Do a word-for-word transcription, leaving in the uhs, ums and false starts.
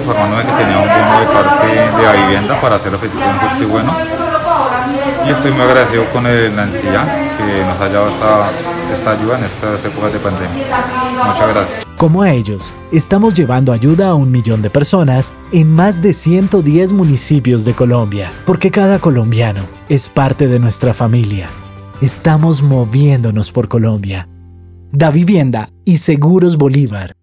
informándome que tenía un bono de parte de la vivienda para hacer efectivo un justo y bueno. Y estoy muy agradecido con el- la entidad que nos haya dado esta, esta ayuda en estas épocas de pandemia. Muchas gracias. Como a ellos, estamos llevando ayuda a un millón de personas en más de ciento diez municipios de Colombia, porque cada colombiano es parte de nuestra familia. Estamos moviéndonos por Colombia. Da Vivienda y Seguros Bolívar.